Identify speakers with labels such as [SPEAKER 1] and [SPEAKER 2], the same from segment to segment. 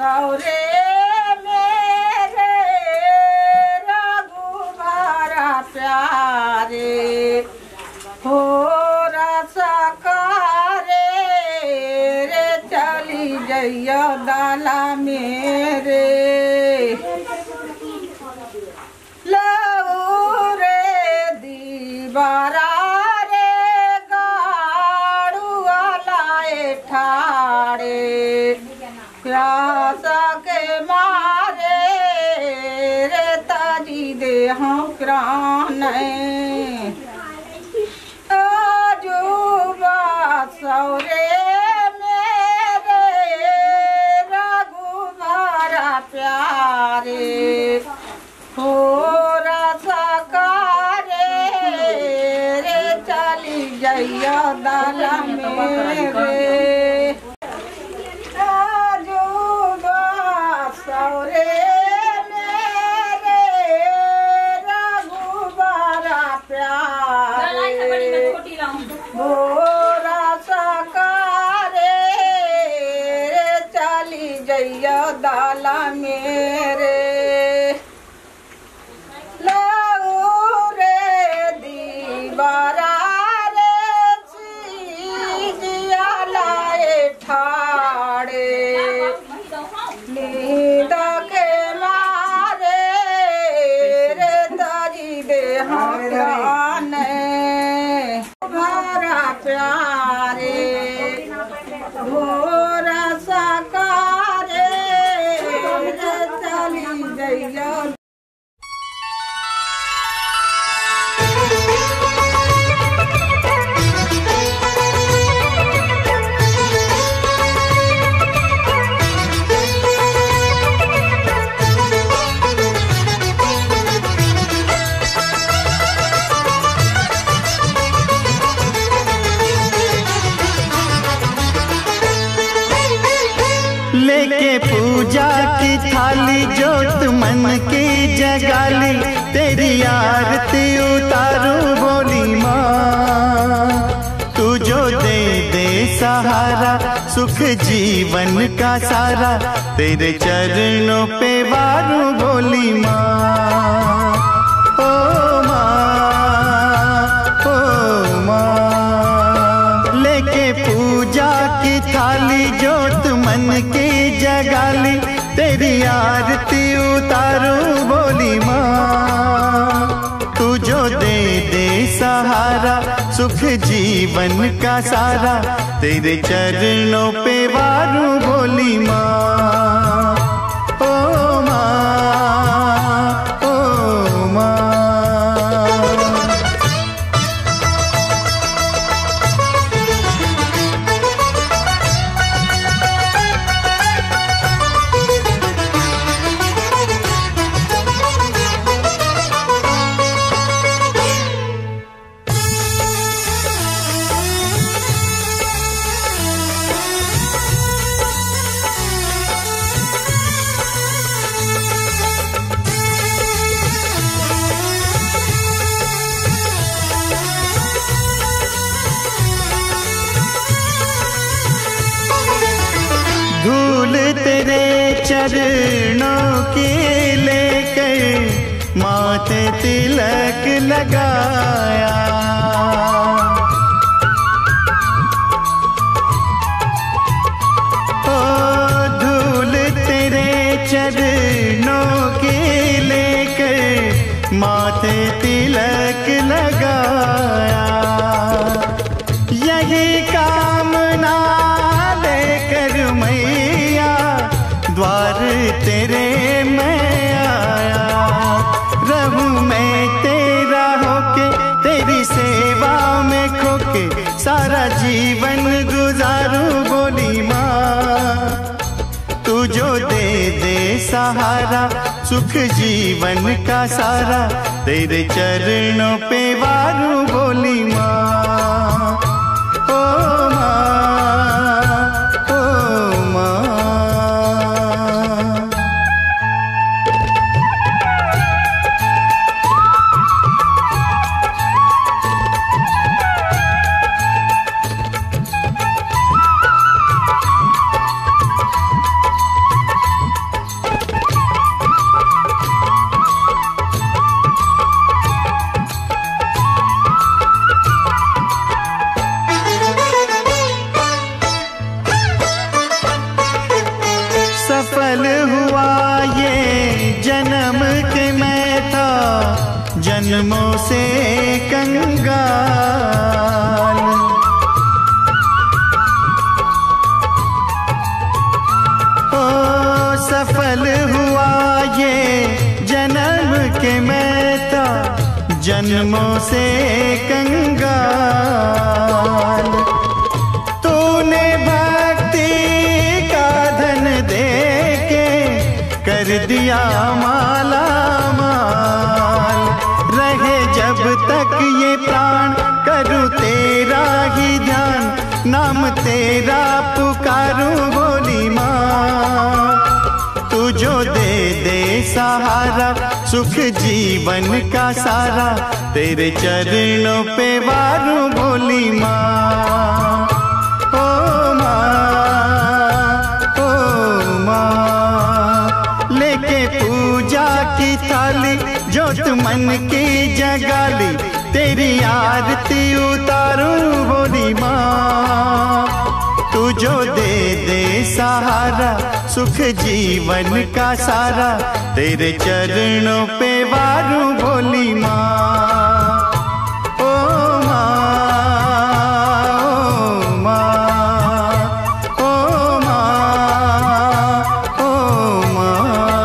[SPEAKER 1] सौरे मेरे रघुबर प्यारे हो रसकारे रे चली जइयो दाला मेरे लऊ रे दीवारा रे गाड़ुआ लाए ठाड़े प्यास के मारे रे ताजी दे हम प्राण आजुबा सौरे मेरे रघुबर प्यारे हो रसकारे रे चली जइयो दाला मेरे सौरे मेरे रघुबर प्यारे भोरा सकारे रे चली जइयो दाला मेरे लऊ रे दीवारा रे सीजिया लाए ठाड़े नींद के मारे रे ताजी दे हम प्राण भरा प्यारे भोर सकारे रे चली जइयो
[SPEAKER 2] लेके पूजा की थाली जोत मन की जगाली तेरी आरती उतारू बोली माँ तू जो दे दे सहारा सुख जीवन का सारा तेरे चरणों पे वारू बोली माँ ओ माँ लेके पूजा की थाली जोत मन की जगाली तेरी आरती उतारू बोली माँ तू जो दे दे सहारा सुख जीवन का सारा तेरे चरणों पे वारू बोली माँ ओ माँ ओ माँ धूल तेरे चरणों की लेकर माथे तिलक लगाया ओ धूल तेरे चरणों की लेकर माथे तिलक लगाया यही कामना लेकर मैया द्वार तेरे मैं आया रहूं मैं तेरा होके तेरी सेवा में खोके सारा जीवन गुजारूं बोली माँ तू जो दे दे सहारा सुख जीवन का सारा तेरे चरणों पे वारू बोली माँ ओ माँ ओ माँ जन्मों से कंगाल। ओ सफल हुआ ये जन्म के मैं था जन्मों से कंगाल। तूने भक्ति का धन दे के कर दिया माला माल। रहे जब तक ये प्राण करूँ तेरा ही ध्यान, नाम तेरा पुकारूं भोली माँ। तू जो दे दे सहारा सुख जीवन का सारा, तेरे चरणों पे वारूं भोली माँ। ओ माँ, ओ माँ, लेके पूजा की थाली जोत मन की जगाली, तेरी आरती उतारूं भोली माँ। तू जो दे दे सहारा सुख जीवन का सारा, तेरे चरणों पे वारूं भोली माँ। ओ माँ, ओ माँ, ओ माँ, ओ माँ।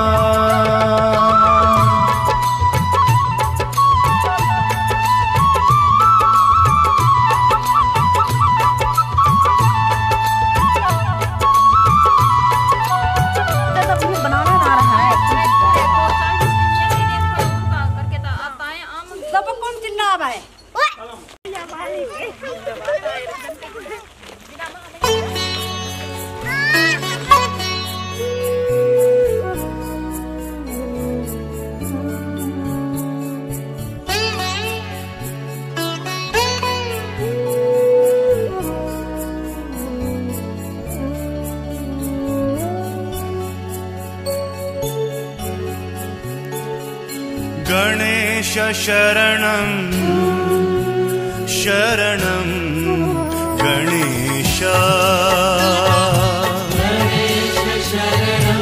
[SPEAKER 3] गणेश शरणं शरणं गणेश। गणेश शरणं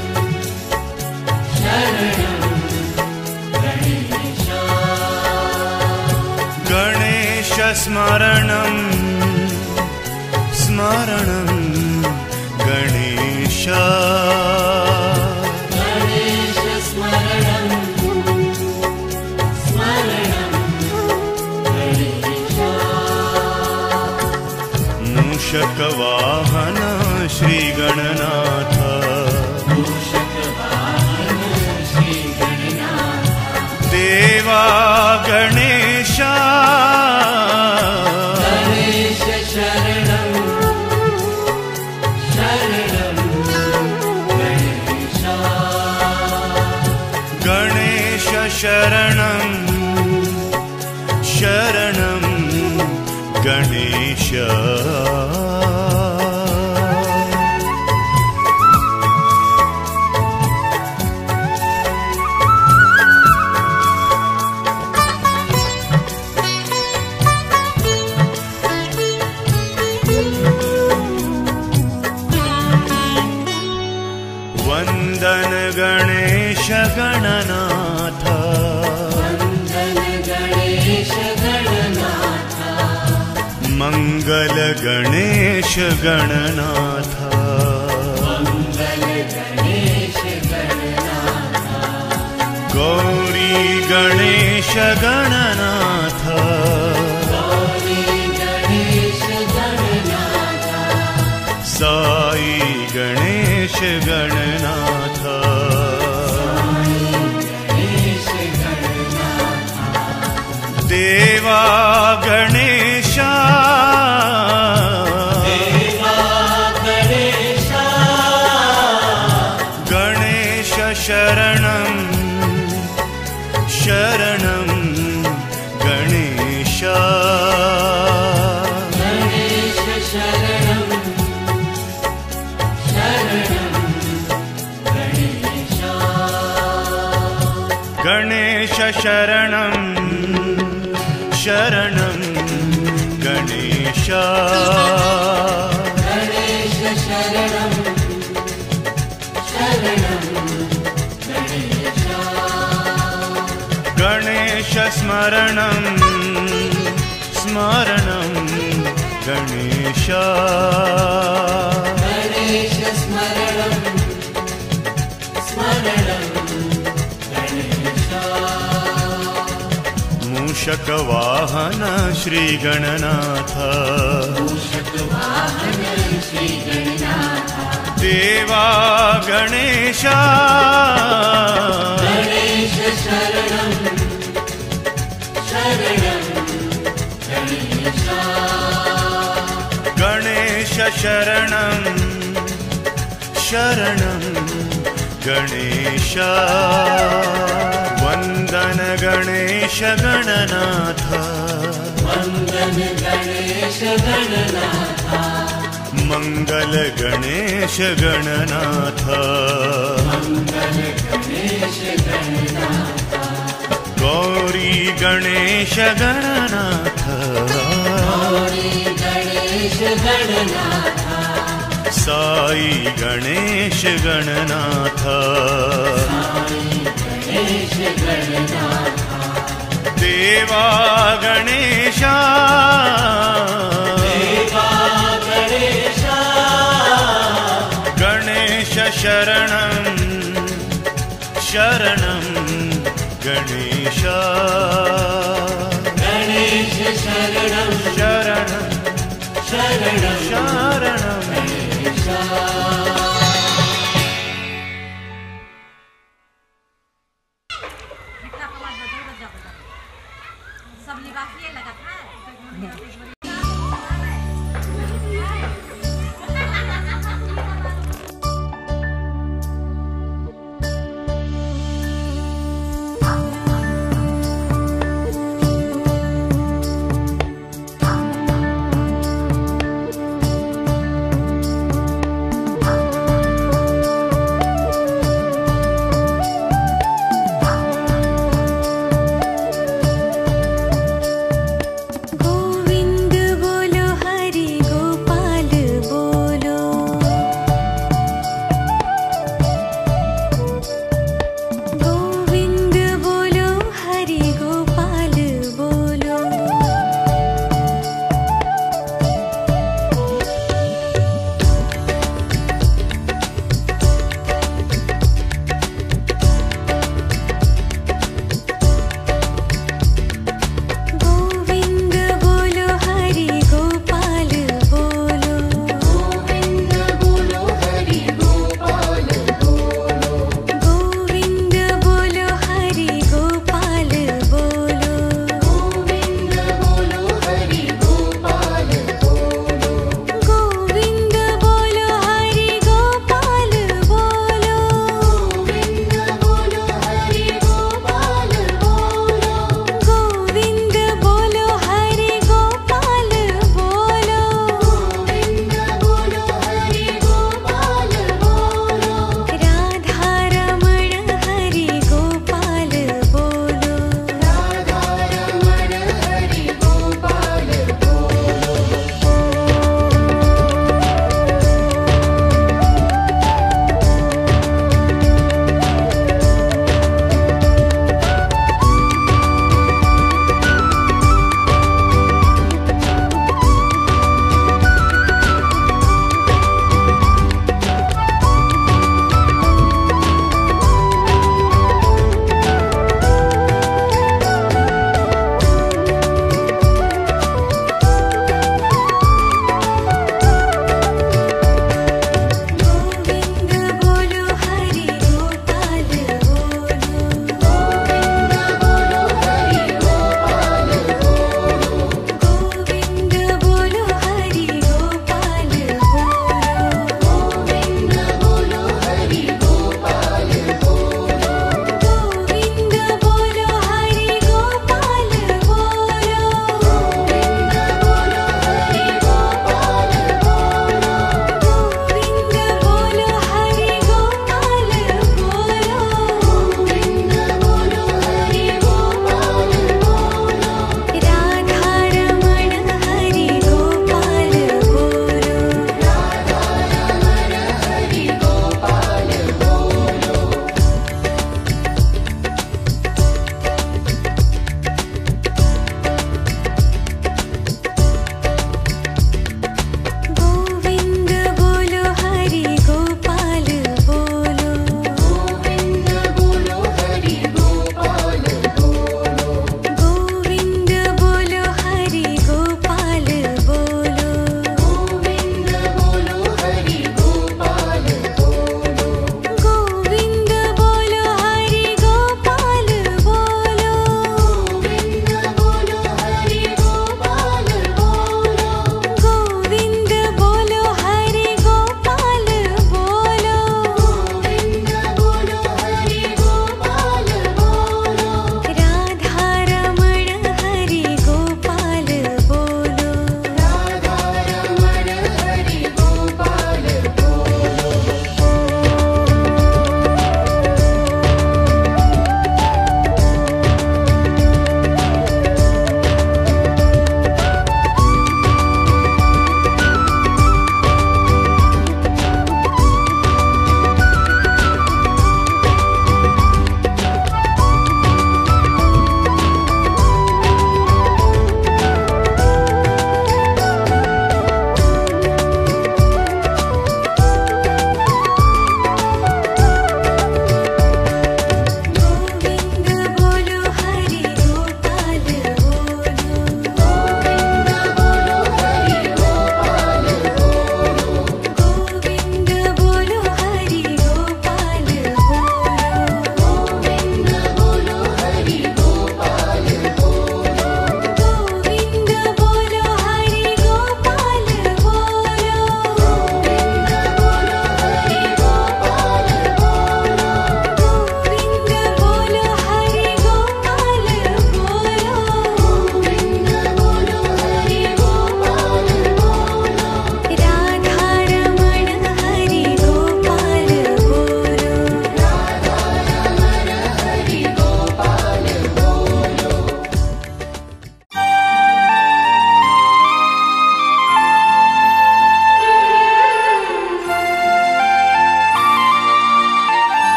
[SPEAKER 3] शरणं गणेश। गणेश स्मरणं स्मरणं गणेश। गणेश स्मरणं मूषक वाहन श्री गणनाथ। मूषक वाहन श्री गणनाथ। देवा गणेश गणेश शरणं शरणं गणेश। गणेश शरणं शरणं गणेश। वंदन गणेश गणनाथ। वंदन गणेश गणनाथ। मंगल गणेश गणनाथ। मंगल गणेश गणनाथ। गौरी गणेश गणनाथ। गौरी गणेश गणनाथ। साई गणेश गणनाथ। गणेश गणनाथ। देवा गणेश देवा गणेश। गणेश शरणं शरणं गणेश। गणेश शरणं गणेश शरणं शरणं गणेश। गणेश शरणं शरणं गणेश। गणेश स्मरणं स्मरणं गणेश
[SPEAKER 4] गणेश स्मरणं स्मरणं गणेश
[SPEAKER 3] मूषकवाहन श्रीगणनाथ
[SPEAKER 4] मूषकवाहन श्रीगणनाथ
[SPEAKER 3] देवा गणेश
[SPEAKER 4] गणेश शरणं शरणं गणेश
[SPEAKER 3] गणेश शरणं शरणं गणेश वन्दन गणेश गणनाथ
[SPEAKER 4] वन्दन गणेश गणनाथ
[SPEAKER 3] मङ्गल गणेश गणनाथ
[SPEAKER 4] मङ्गल गणेश गणनाथ
[SPEAKER 3] गौरी गणेश गणनाथ
[SPEAKER 4] गौरी गणेश गणनाथ
[SPEAKER 3] साई गणेश गणनाथ
[SPEAKER 4] गणेश गणनाथ
[SPEAKER 3] देवा गणेश
[SPEAKER 4] देवा गणेश
[SPEAKER 3] गणेश शरणं शरणं गणेश
[SPEAKER 4] गणेश शरणं
[SPEAKER 3] शरणं
[SPEAKER 4] शरणं
[SPEAKER 3] शरणं
[SPEAKER 4] गणेश
[SPEAKER 5] सब लिबास ये लगा था।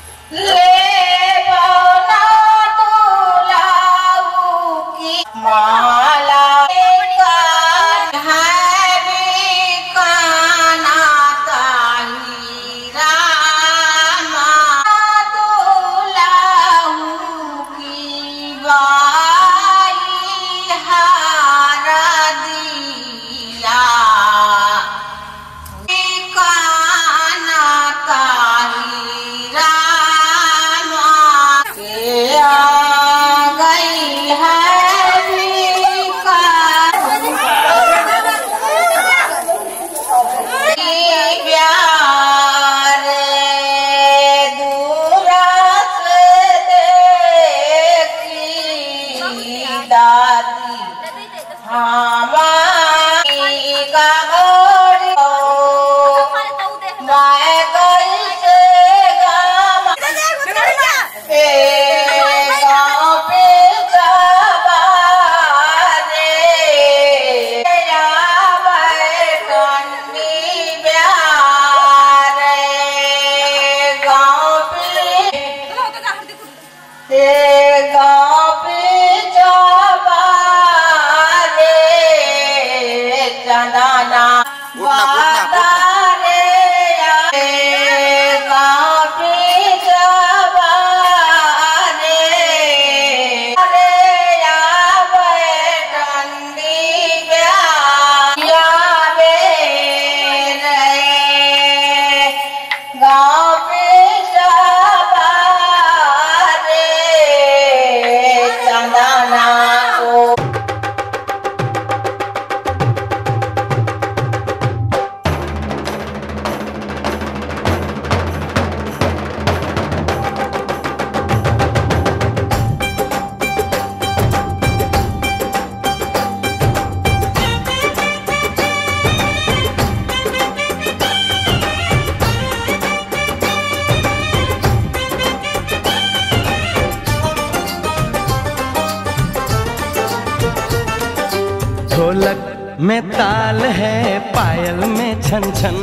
[SPEAKER 6] ढोलक में ताल है, पायल में छन छन।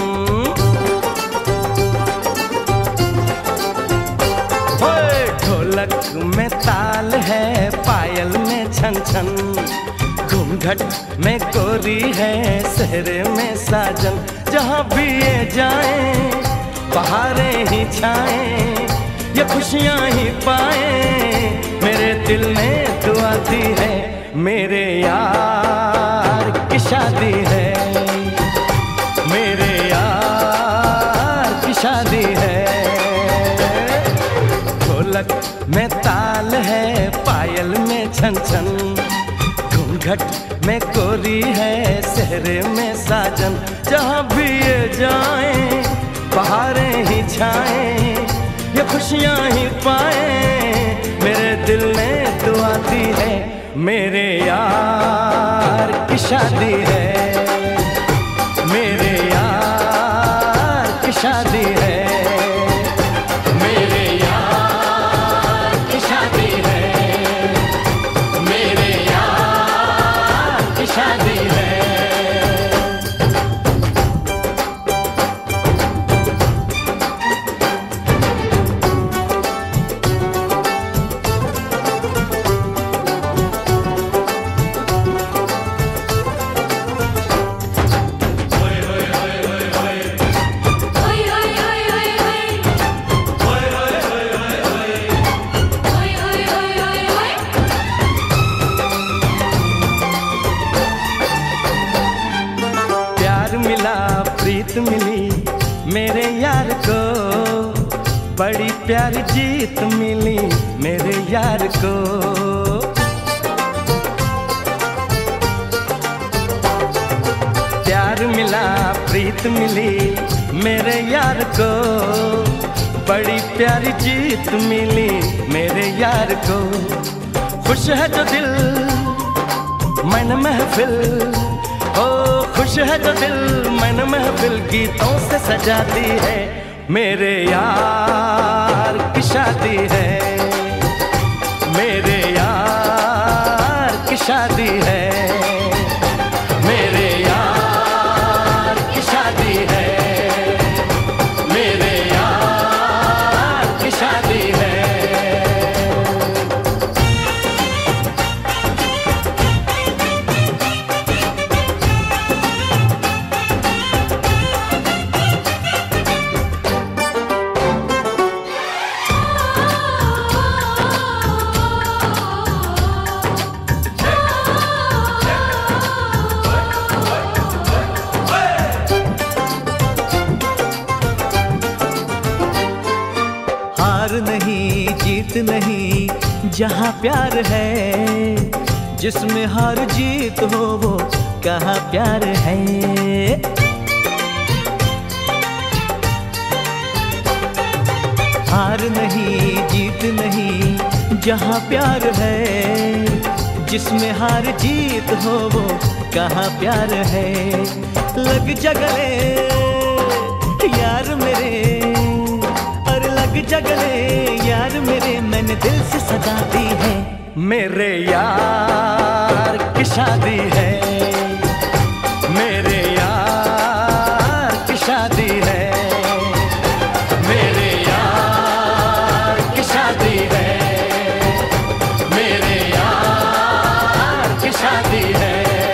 [SPEAKER 6] ढोलक में ताल है, पायल में छन छन। घूंघट में गोरी है, सेहरे में साजन। जहाँ भी ये जाए बहारें ही छाएं, ये खुशियाँ ही पाएं। मेरे दिल ने दुआ दी है, मेरे यार की शादी है, मेरे यार की शादी है। ढोलक में ताल है, पायल में छन छन। घूंघट में गोरी है, सेहरे में साजन। जहाँ भी ये जाएं बहारें ही छाएं, ये खुशियाँ ही पाएं। मेरे दिल ने दुआ दी है, मेरे यार की शादी है, मेरे यार की शादी है, मेरे यार की शादी है, मेरे यार की शादी है। प्रीत मिली मेरे यार को, बड़ी प्यारी जीत मिली मेरे यार को। प्यार मिला प्रीत मिली मेरे यार को, बड़ी प्यारी जीत मिली मेरे यार को। खुश है जो दिल मन महफिल, ओ खुश है जो दिल मन महफिल गीतों से सजाती है। मेरे यार की शादी है, मेरे यार की शादी है, मेरे यार की शादी है, मेरे यार हार नहीं जीत नहीं जहाँ प्यार है, जिसमें हार जीत हो वो कहाँ प्यार है। हार नहीं जीत नहीं जहाँ प्यार है, जिसमें हार जीत हो वो कहाँ प्यार है। लग जा गले यार मेरे, और लग जा गले यार मेरे, मैंने दिल से सजा दी है। मेरे यार की शादी है, मेरे यार की शादी है, मेरे यार की शादी है, मेरे यार की शादी है।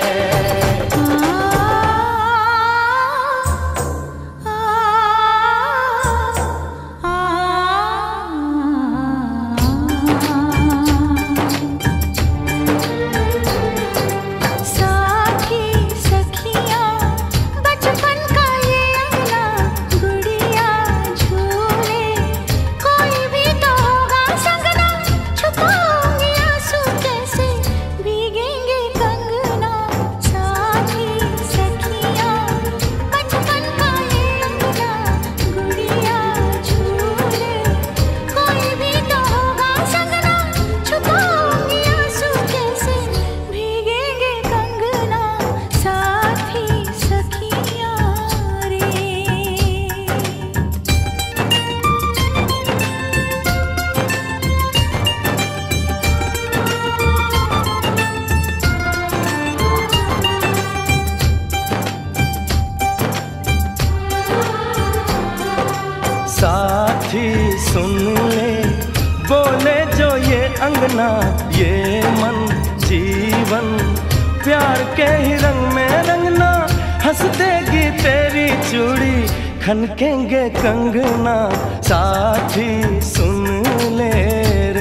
[SPEAKER 6] साथी सुन ले बोले जो ये अंगना, ये मन जीवन प्यार के ही रंग में रंगना। हंस देगी तेरी चूड़ी, खनकेंगे कंगना। साथी सुन ले रे,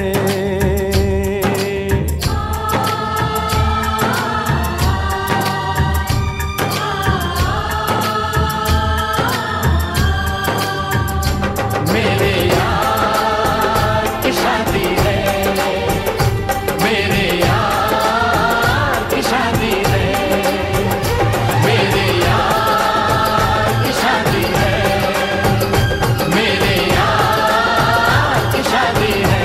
[SPEAKER 6] मेरे यार की शादी है, मेरे यार की शादी है, मेरे यार की शादी है, मेरे यार की शादी है।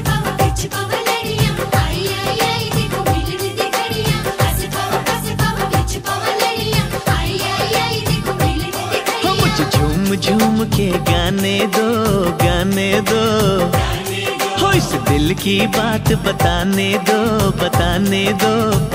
[SPEAKER 7] मिलन दी घड़ियां, आई आई आई देखो मिलन दी घड़ियां, हंस पाओ
[SPEAKER 6] झूम झूम के गाने दो, गाने दो, हो इस दिल की बात बताने दो, बताने दो।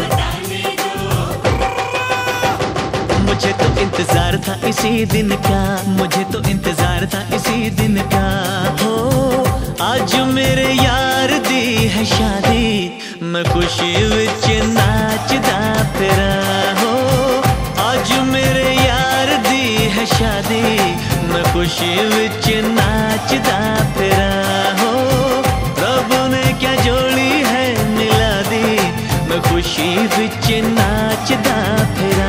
[SPEAKER 6] मुझे तो इंतजार था इसी दिन का, मुझे तो इंतजार था इसी दिन का। हो आज मेरे यार दी है शादी, मैं खुशी विच नाचदा फिरा। हो आज मेरे यार दी है शादी, मैं खुशी विच नाचदा फिरा। हो रब ने क्या जोड़ी है मिला दी, मैं खुशी विच नाचदा फिरा।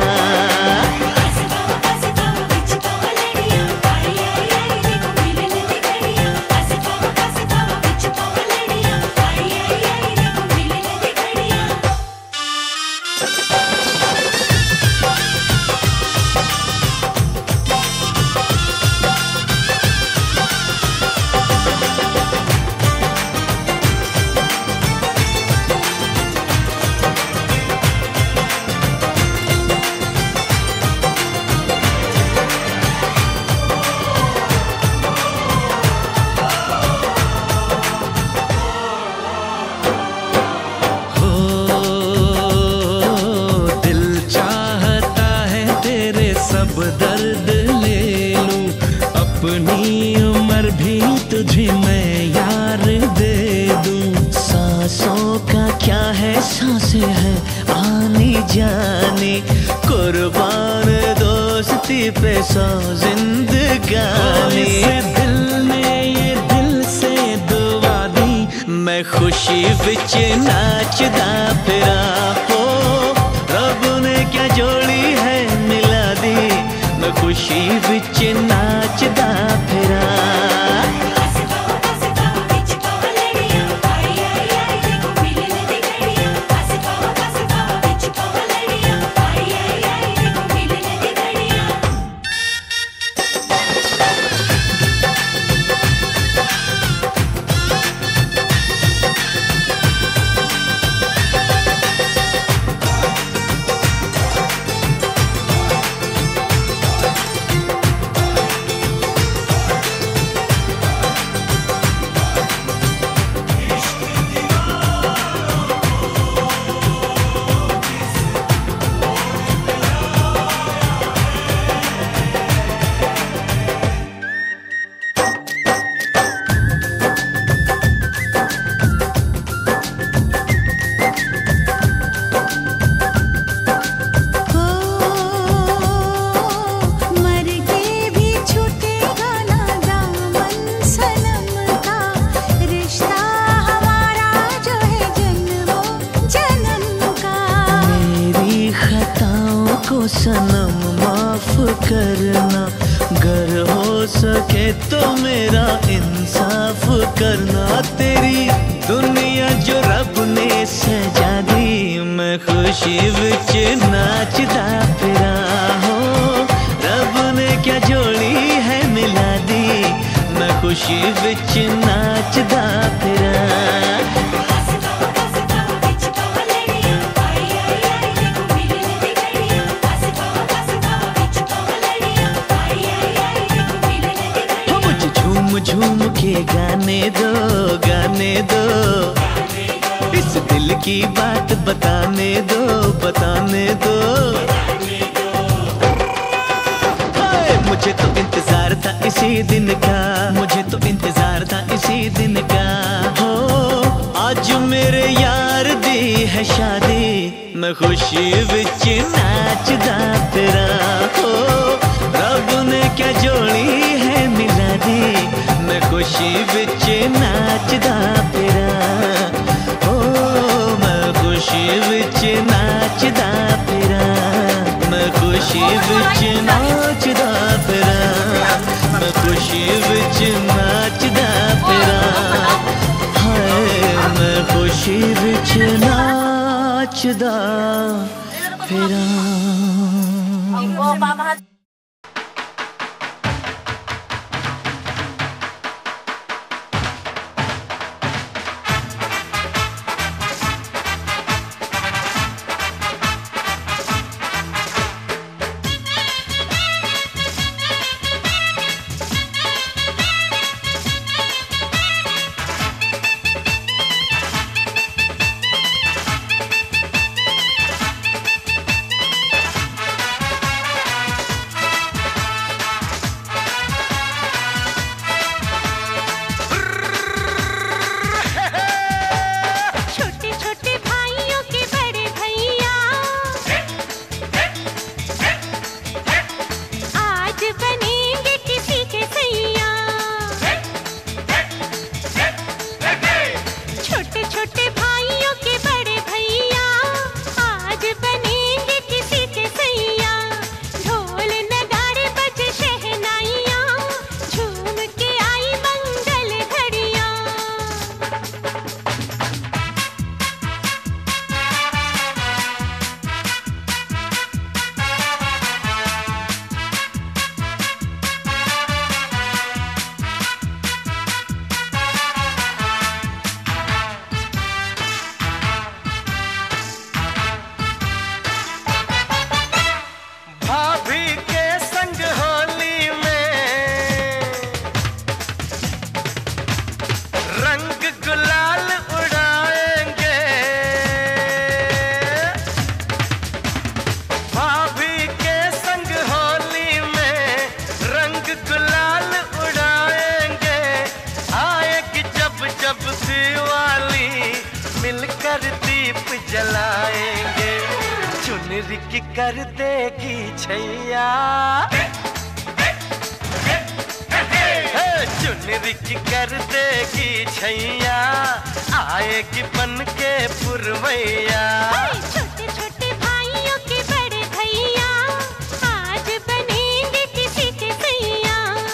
[SPEAKER 6] दर्द ले लूं अपनी उम्र भी तुझे मैं यार दे दूं। सांसों का क्या है सांसें है आनी जानी, कुर्बान दोस्ती पे सौ जिंदगानी। दिल ने ये दिल से दुआ दी, मैं खुशी विच नाचदा फिरा। हो रब ने क्या जोड़ी है मिला दी, मैं खुशी विच नाचदा फिरा। सनम माफ करना, गर हो सके तो मेरा इंसाफ करना। तेरी दुनिया जो रब ने सजा दी, मैं खुशी विच नाचदा फिरा। हो रब ने क्या जोड़ी है मिला दी, मैं खुशी विच नाचदा फिरा। झूम के गाने दो, गाने दो, इस दिल की बात बताने दो, बताने दो। मुझे तो इंतजार था इसी दिन का, मुझे तो इंतजार था इसी दिन का। हो आज मेरे यार दी है शादी, मैं खुशी विच नाचदा फिरा। हो रब ने क्या जोड़ी है मिला दी, मैं खुशी विच नाचदा फिरा। हो मैं खुशी विच नाचदा फिरा, मैं खुशी विच नाचदा फिरा, मैं खुशी विच नाचदा फिरा। हाय मैं खुशी विच नाचदा फिरा। चुनरी की कर देगी छैया, चुनरी की कर देगी छैया, आएगी बन के पुरवैया।
[SPEAKER 7] छोटे छोटे भाइयों के बड़े भैया आज बनेंगे किसी के सैया।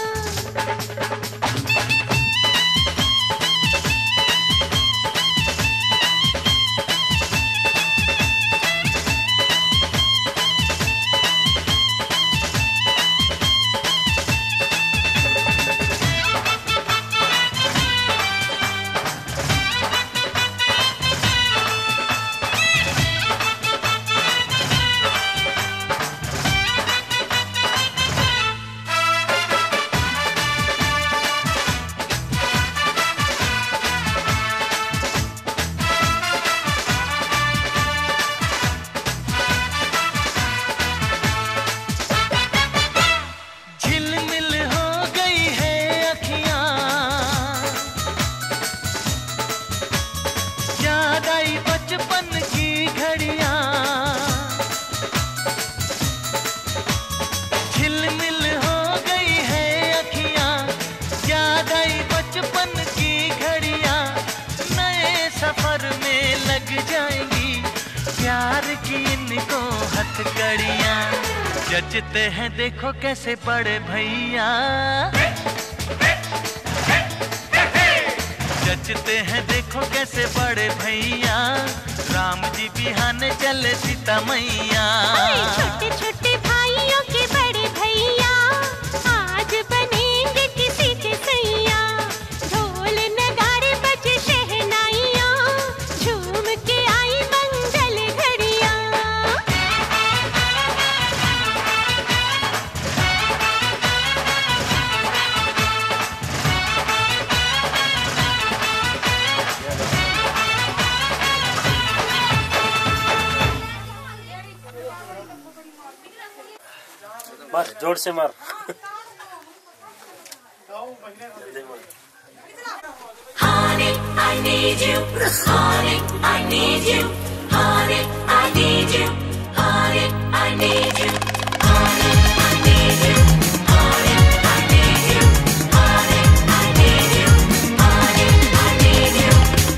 [SPEAKER 6] जचते हैं देखो कैसे बड़े भैया, जचते हैं देखो कैसे बड़े भैया, राम जी बिहाने चले सीता मैया।
[SPEAKER 7] छोटे छोटे भाइयों के बड़े भैया आज बनेंगे किसी के सैया। ढोल नगाड़े बजे शहनाइयाँ, झूम के आई मंगल घड़ियाँ।
[SPEAKER 8] मार जोर से मार।
[SPEAKER 9] Honey, I need you. Honey, I need you. Honey, I need you. Honey, I need you. Honey, I need you. Honey, I need you. Honey, I need you. Honey, I need you.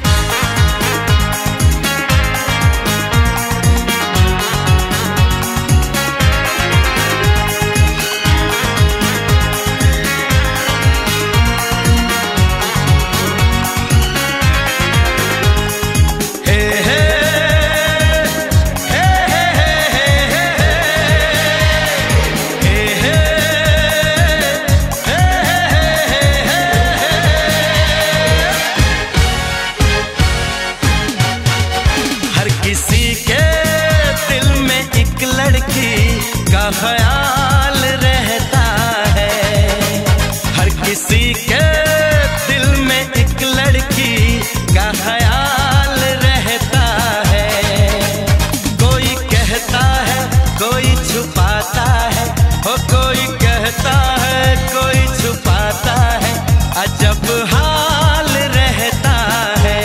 [SPEAKER 6] ख्याल रहता है, हर किसी के दिल में एक लड़की का ख्याल रहता है। कोई कहता है कोई छुपाता है, हो कोई कहता है कोई छुपाता है, अजब हाल रहता है।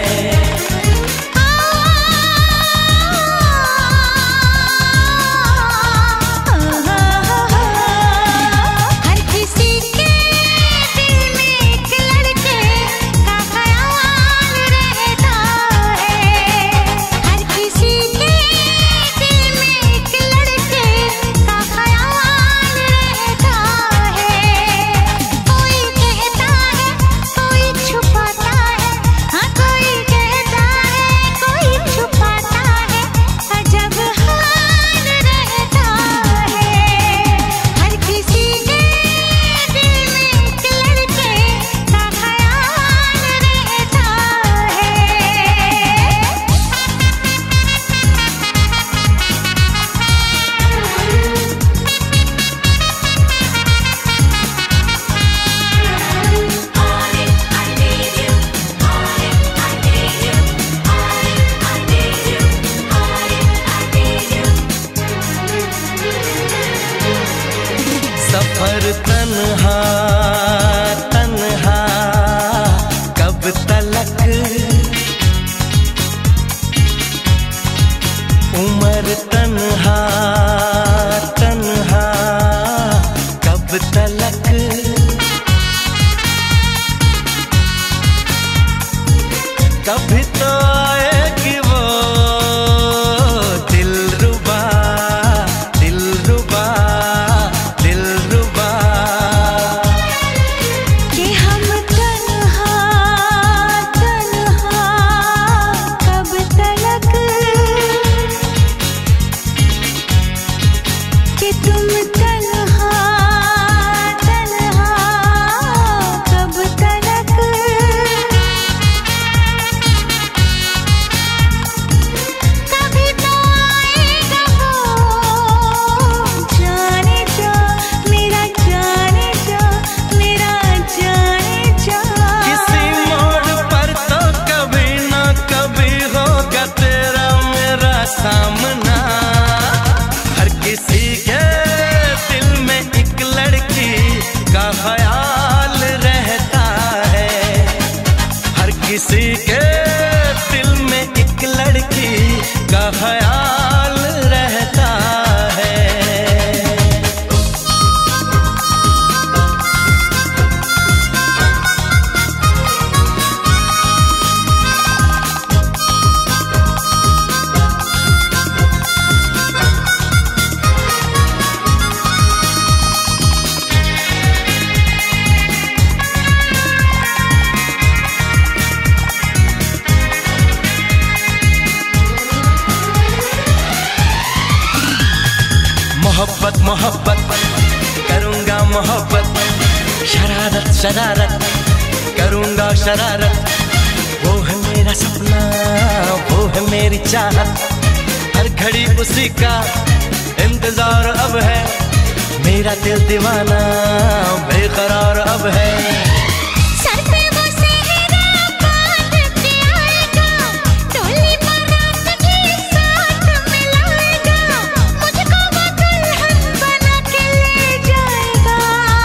[SPEAKER 6] सफर तन्हा तन्हा कब तलक, उम्र तन्हा किसी के दिल में एक लड़की का ख्याल रहता है, हर किसी के दिल में एक लड़की का ख्याल रहता है। मोहब्बत मोहब्बत करूँगा मोहब्बत, शरारत शरारत करूँगा शरारत, वो है मेरा सपना वो है मेरी चाहत, हर घड़ी उसी का इंतजार अब है, मेरा दिल दीवाना बेकरार अब है।
[SPEAKER 7] सर पे वो सेहरा बांध के आएगा, डोली बारात के साथ मिलाएगा, मुझको वो दुल्हन बना के ले जाएगा।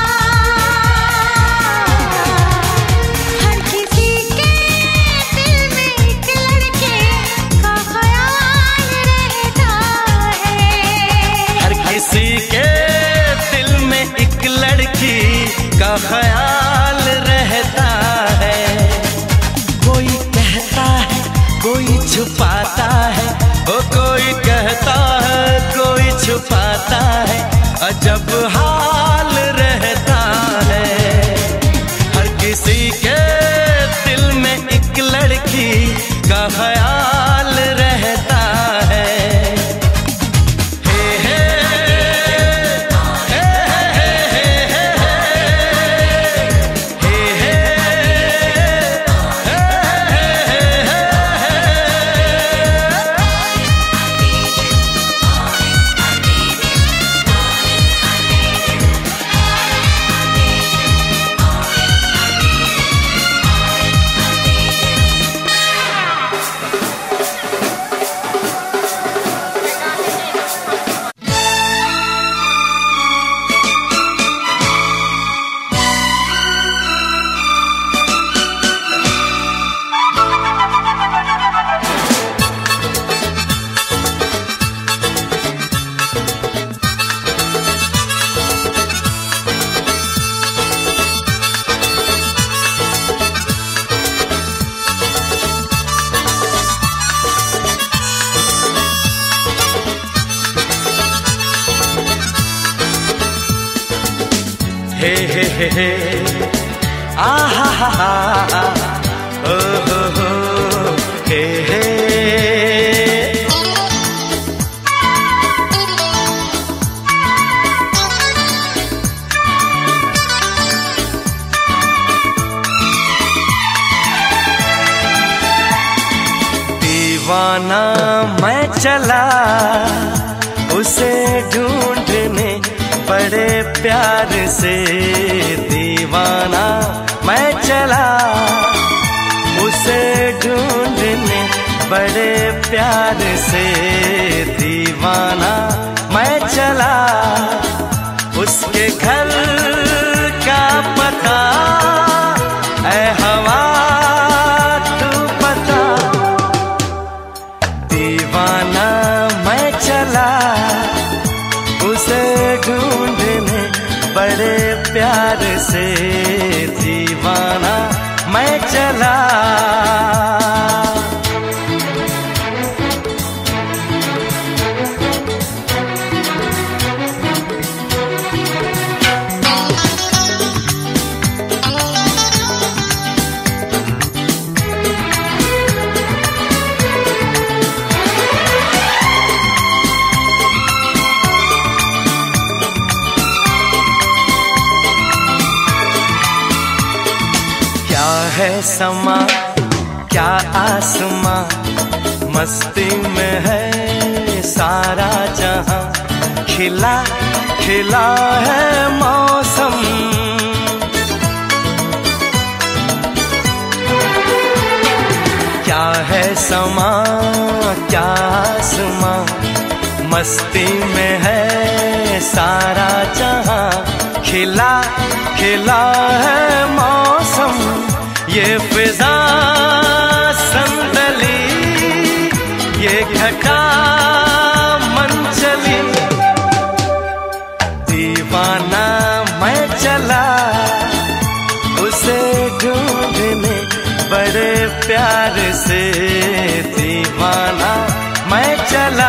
[SPEAKER 7] हर किसी के दिल में एक लड़के का ख्याल रहता है,
[SPEAKER 6] हर किसी के दिल में एक लड़की का ख्याल रहता है। कोई कहता है कोई छुपाता है, ओ कोई कहता है कोई छुपाता है, अजब हाल रहता है। हर किसी के दिल में एक लड़की का ख्याल रहता है। हे आहा हा हा ओ हो हे दीवाना मैं चला उसे ढूंढने बड़े प्यार से, दीवाना मैं चला उसे ढूंढने बड़े प्यार से, दीवाना मैं चला उसके घर का पता ऐ हवा तू पता, दीवाना मैं चला उसे ढूंढने बड़े प्यार से, दीवाना मैं चला। है समा क्या आसमां, मस्ती में है सारा जहां, खिला खिला है मौसम, क्या है समा क्या आसमां, मस्ती में है सारा जहां, खिला खिला है मौसम, ये फिजा संदली, ये घटा मन चली। दीवाना मैं चला उसे ढूंढने बड़े प्यार से, दीवाना मैं चला।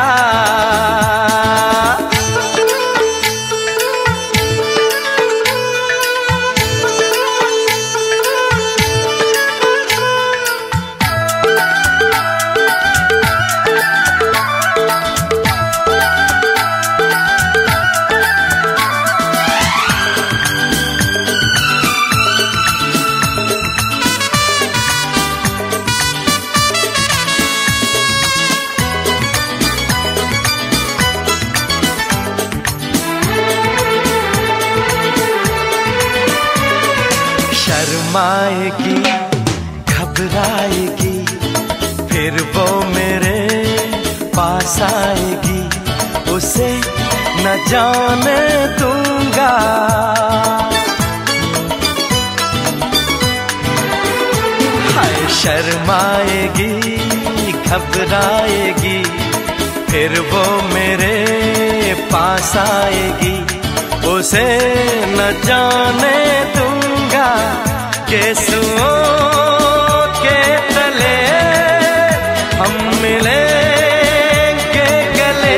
[SPEAKER 6] शर्माएगी घबराएगी, फिर वो मेरे पास आएगी, उसे न जाने दूंगा। हाय शर्माएगी घबराएगी, फिर वो मेरे पास आएगी, उसे न जाने दूंगा। केसुओं के तले हम मिलेंगे गले,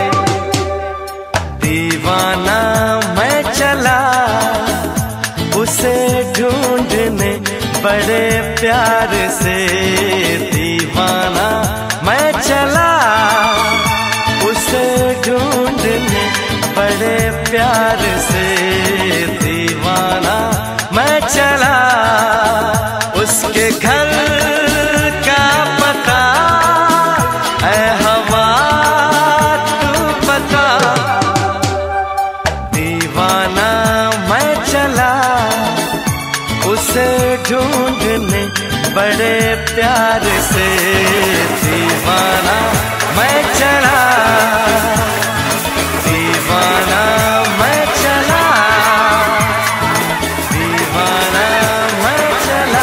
[SPEAKER 6] दीवाना मैं चला उसे ढूंढने बड़े प्यार से, दीवाना मैं चला उसे ढूंढने बड़े प्यार से, दीवाना मैं चला। उसके घर का पता है हवा तू बता, दीवाना मैं चला उसे ढूंढने बड़े प्यार से, दीवाना मैं चला, दीवाना मैं चला, दीवाना मैं चला।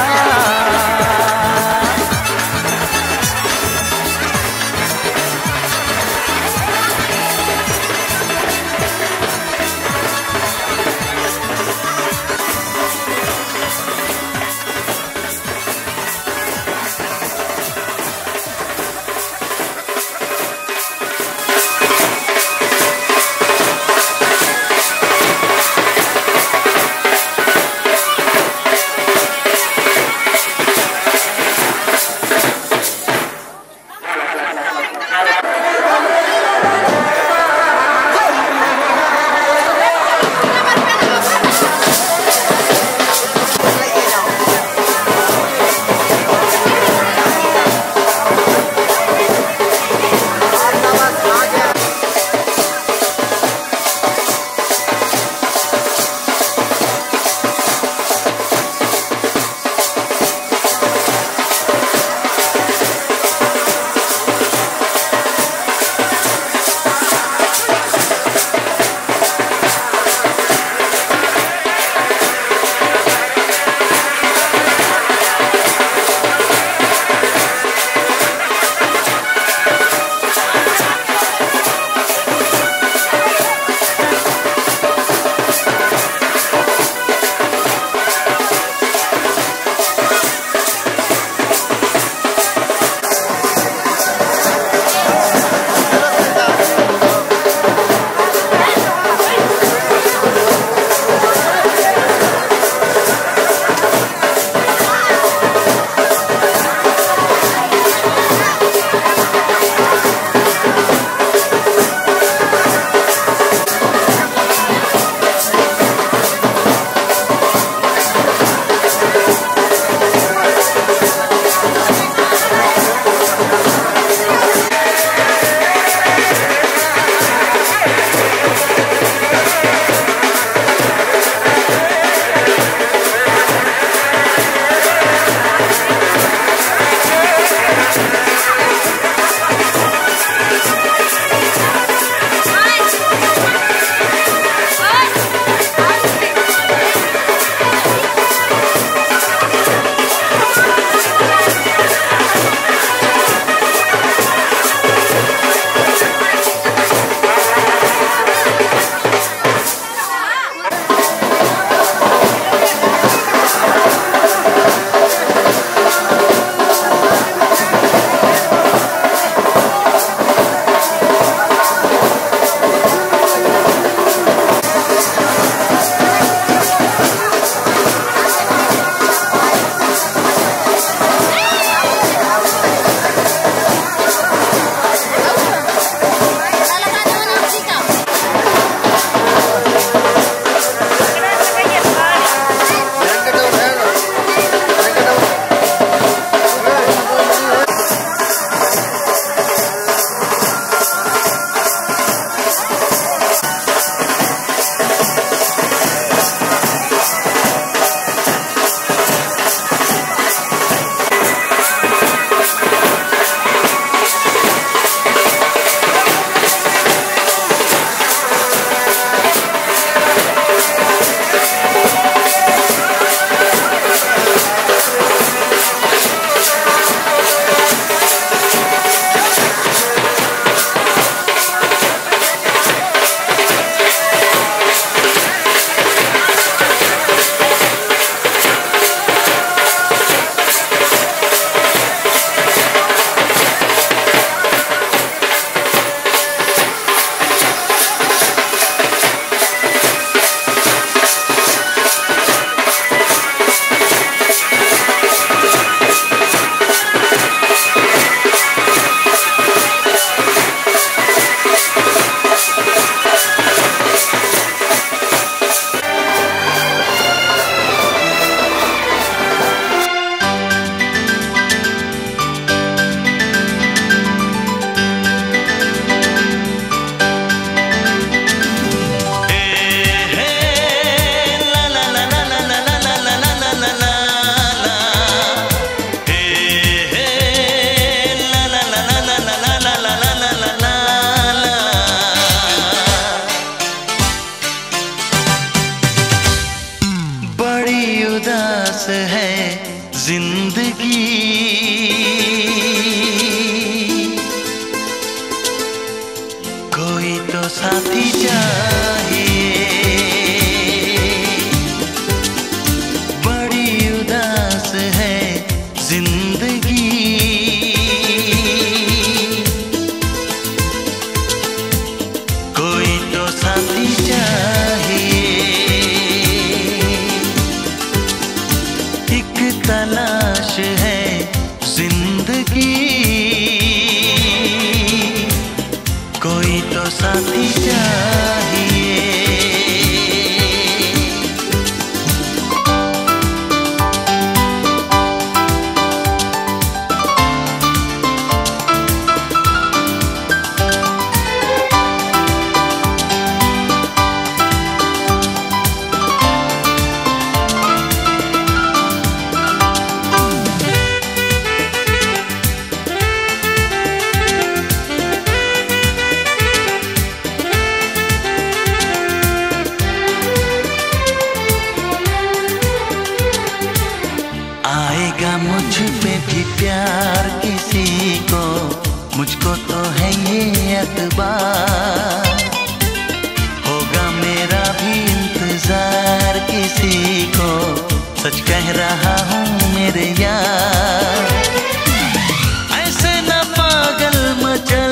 [SPEAKER 6] किसी को सच कह रहा हूँ मेरे यार। ऐसे न पागल मचल,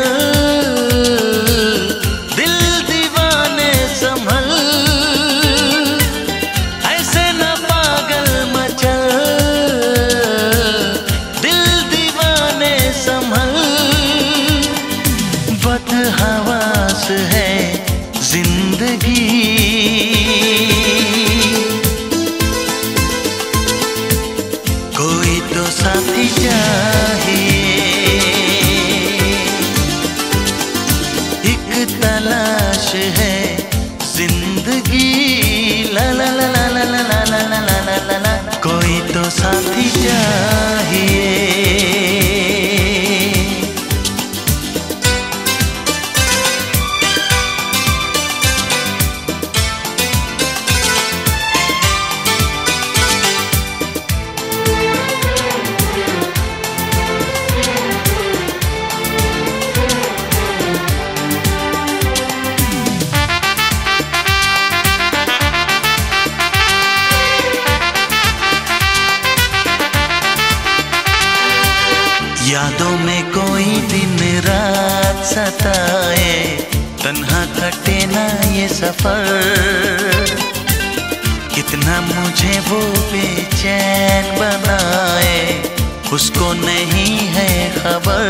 [SPEAKER 6] दिल दीवाने संभल। ऐसे न पागल मचल, दिल दीवाने संभल। बदहवास है जिंदगी, कोई तो साथी चाहिए। एक तलाश है जिंदगी, ला ला ला ला ला ला ला ला ला ला ला ला। कोई तो साथी चाहिए। यादों में कोई दिन रात सताए, तन्हा कटे ना ये सफर। कितना मुझे वो बेचैन बनाए, उसको नहीं है खबर।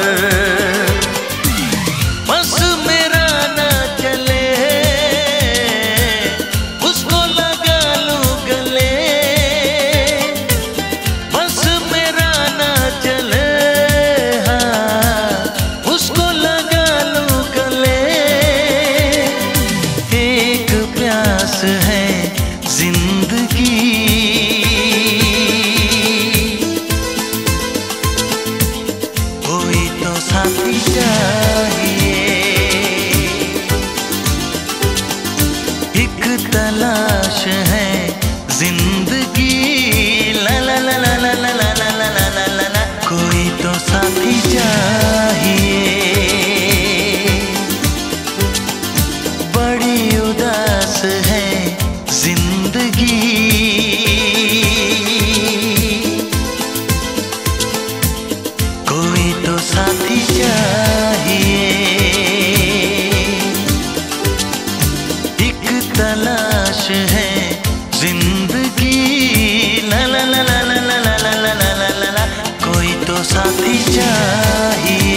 [SPEAKER 6] बस मेरा ना चले, उसको लगा लूं गले। बस मेरा ना चले, है जिंदगी, कोई तो साथी चाहिए। एक तलाश है जिंदगी, ला ला ला ला ला ला ला ला ला ला ला ला। कोई तो साथी चाहिए। बड़ी उदास है जिंदगी, कोई तो साथी चाहिए। एक तलाश है जिंदगी, ला ला ला ला ला ला ला ला ला ला ला ला। कोई तो साथी चाहिए।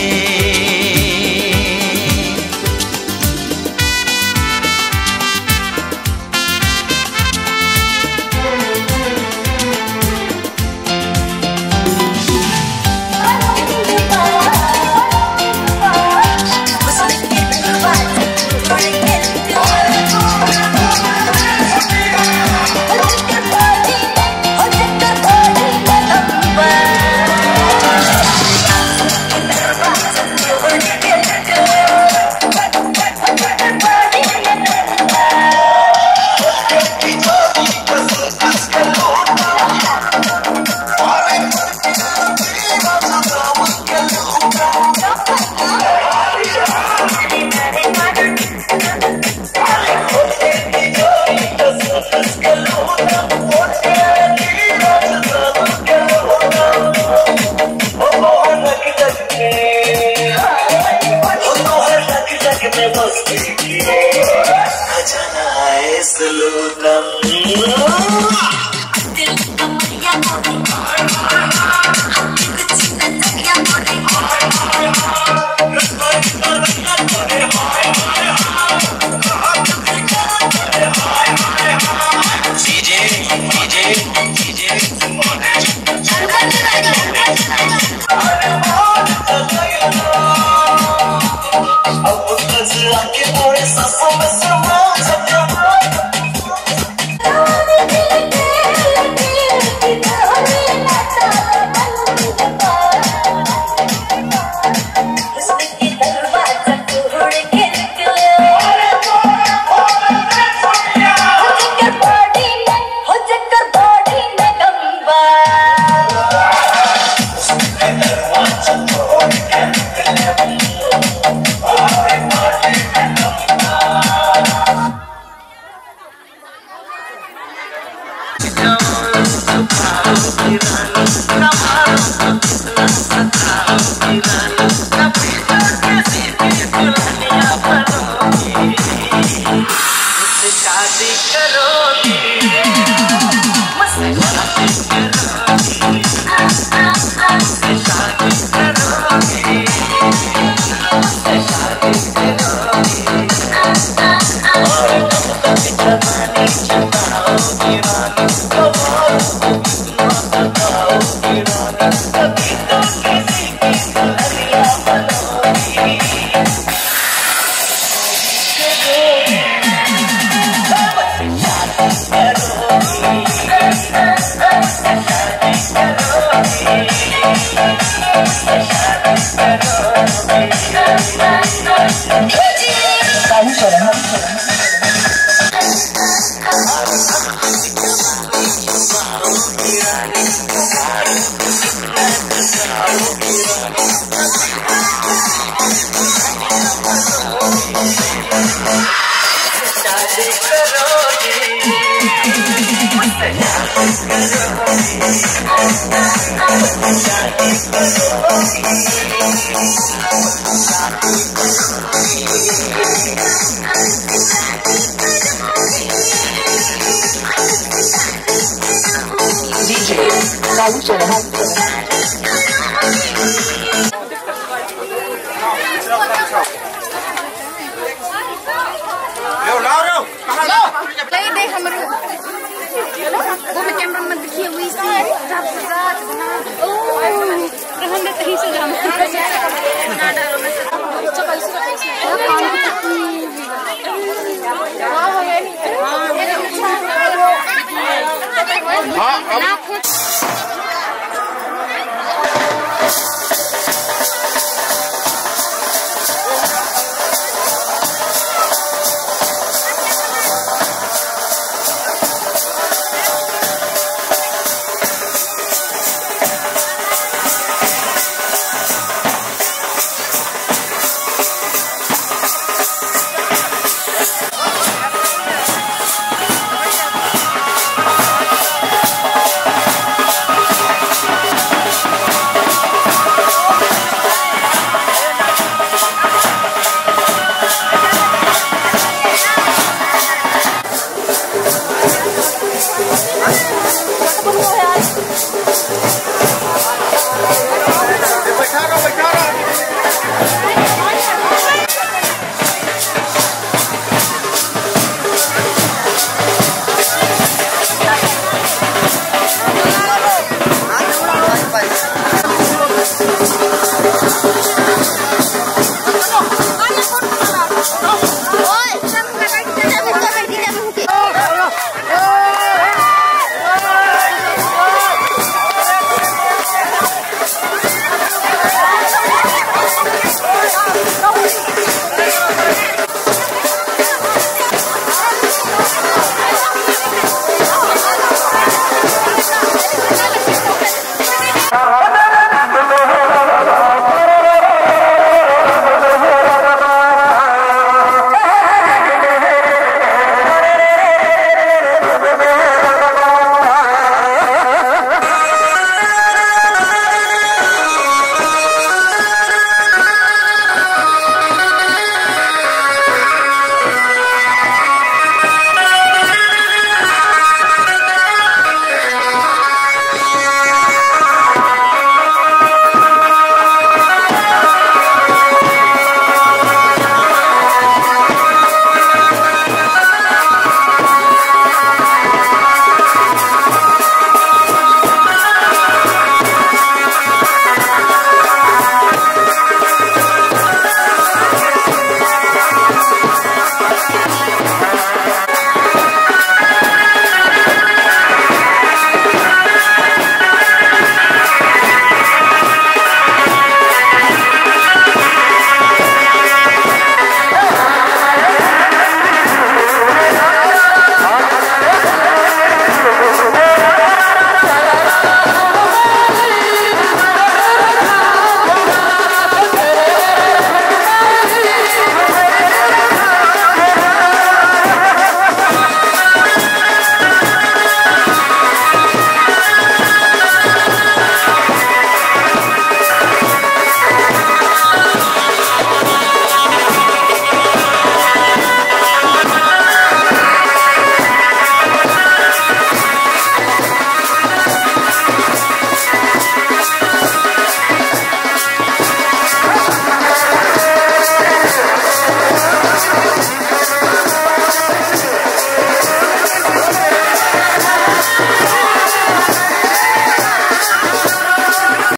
[SPEAKER 6] सताओगी रानी, न मारो तो कितना सताओगी रानी, कभी तो किसी की दुल्हनिया बनोगी, मुझसे शादी करोगी, मुझसे शादी करोगी, मुझसे शादी करोगी, मुझसे शादी करोगी, और तुम तो जवानी जताओगी रानी, सताओगी रानी, कभी तो किसी की दुल्हनिया बनोगी,
[SPEAKER 7] हाँ